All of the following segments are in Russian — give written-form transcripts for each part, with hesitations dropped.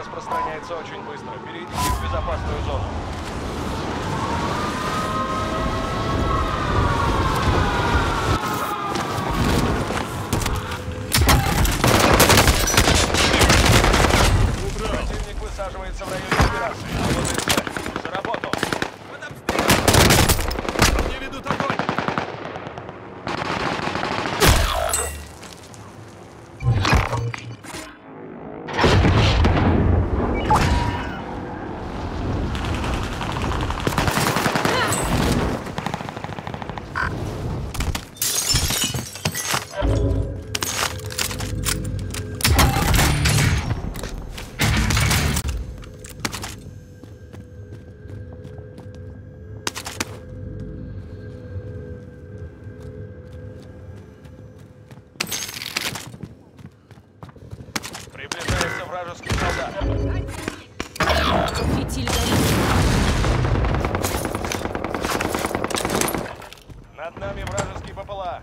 распространяется очень быстро. Перейдите в безопасную зону. Противник высаживается в районе операции. А вот и цель. Заработал. Под обстрелом. Они ведут огонь. Приближается вражеский солдат. Фитиль горит. Над нами вражеский ППЛА.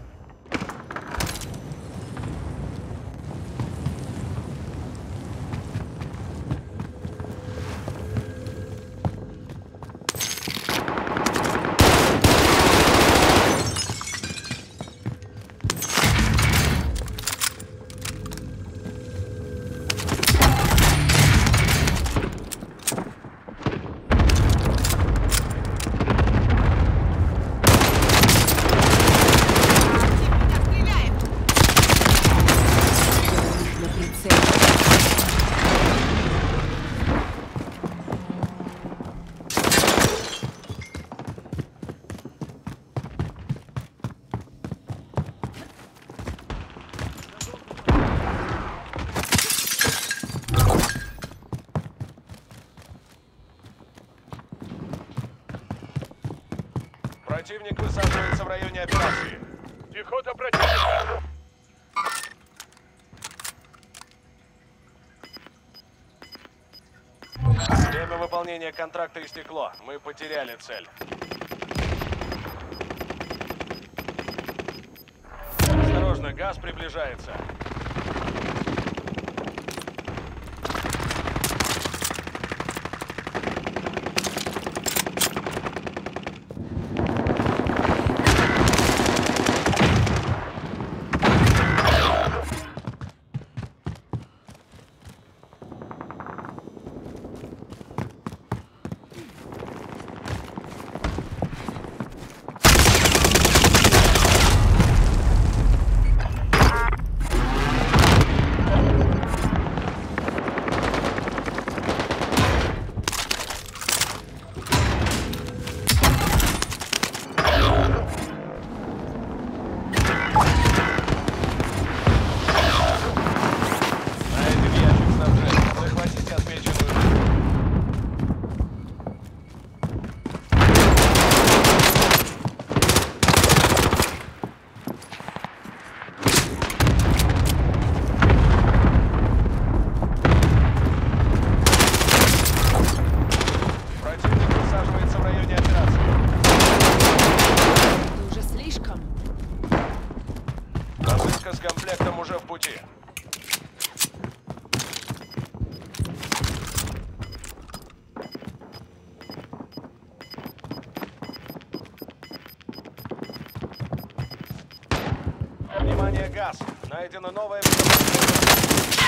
Противник высаживается в районе операции. Пехота противника. Время выполнения контракта истекло. Мы потеряли цель. Осторожно, газ приближается. С комплектом уже в пути. Внимание, газ! Найдено новое безопасное.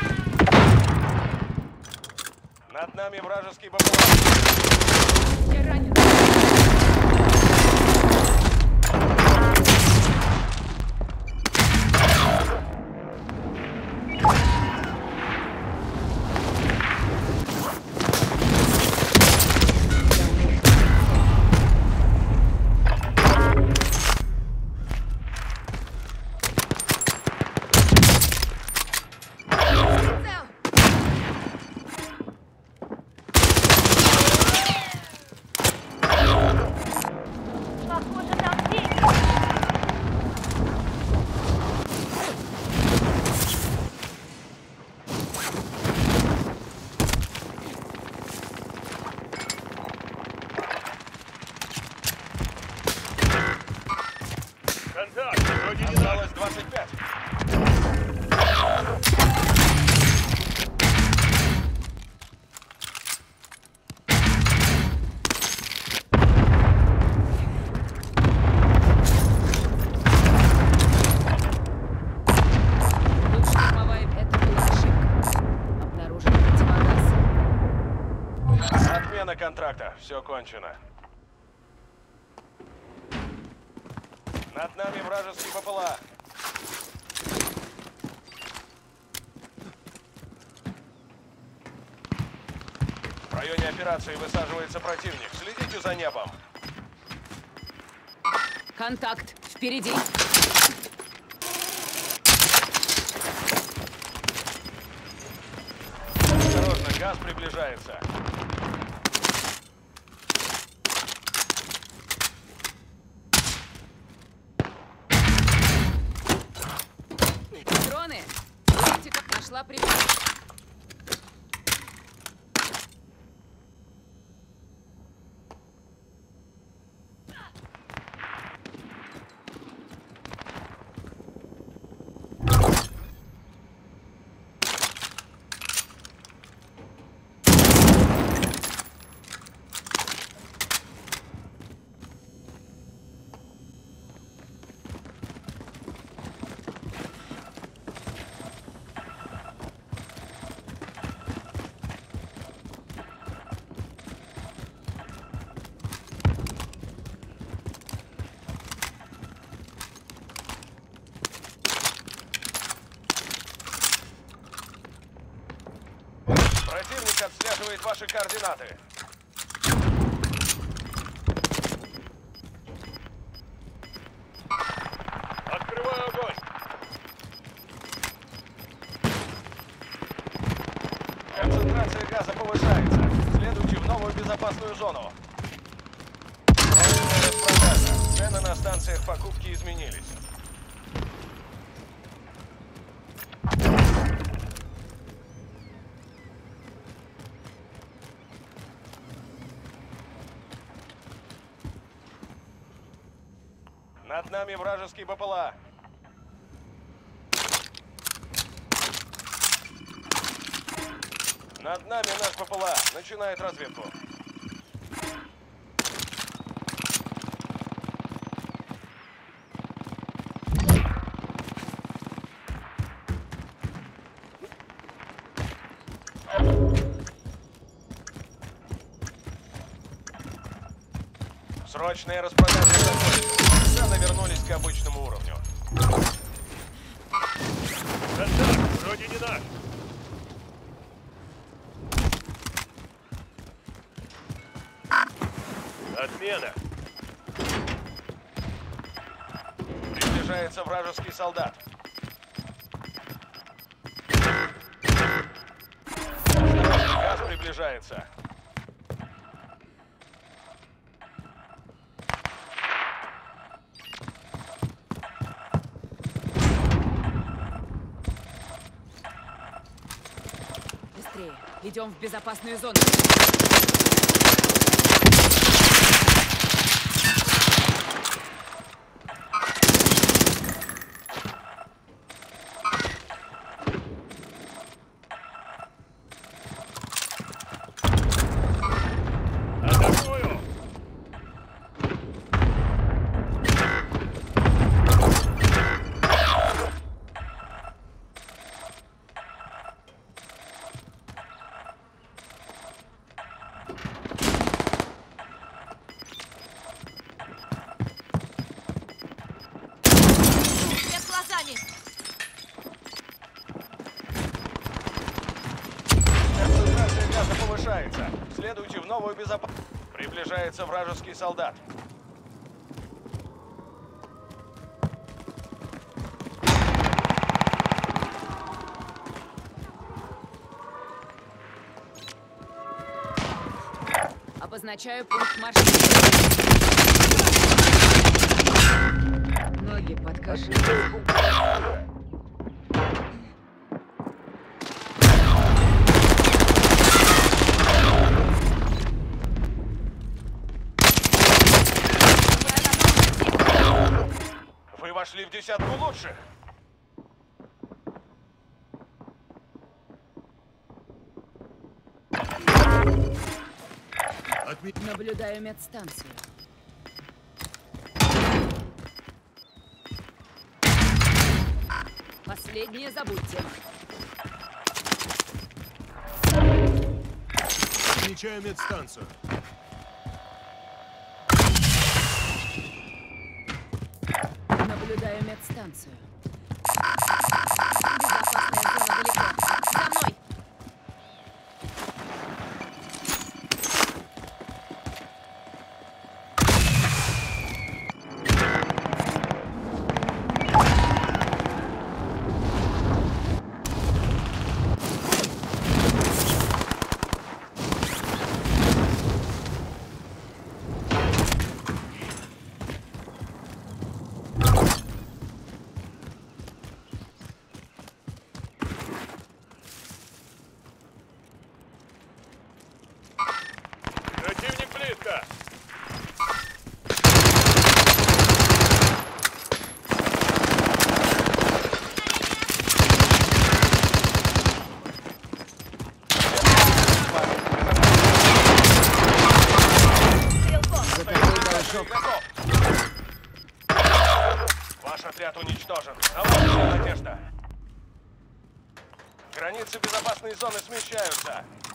Над нами вражеский ППЛА. Я ранен. Отмена контракта. Все кончено. Над нами вражеские БПЛА. В районе операции высаживается противник. Следите за небом. Контакт. Впереди. Осторожно, газ приближается. Дроны. Видите, как нашла прибор. Противник отслеживает ваши координаты. Открываю огонь. Концентрация газа повышается. Следуйте в новую безопасную зону. Розничная распродажа. Цены на станциях покупки изменились. Над нами вражеские БПЛА. Над нами наш БПЛА. Начинает разведку. Срочные распродажи закончились. Цены вернулись к обычному уровню. Контакт вроде не наш. Отмена. Приближается вражеский солдат. Осторожно, газ приближается. Быстрее. Идем в безопасную зону. Атакую! Перед глазами. Концентрация газа повышается. Следуйте в новую безопасность. Приближается вражеский солдат. Обозначаю пункт маршрута. Ноги подкашиваются. Вы вошли в десятку лучших. Наблюдаю медстанцию. Последнее забудьте. Замечаю медстанцию. Наблюдаю медстанцию. Безопасная зона далеко. За мной! Противник близко! Готов! Ваш отряд уничтожен. Заводная надежда. Границы безопасной зоны смещаются.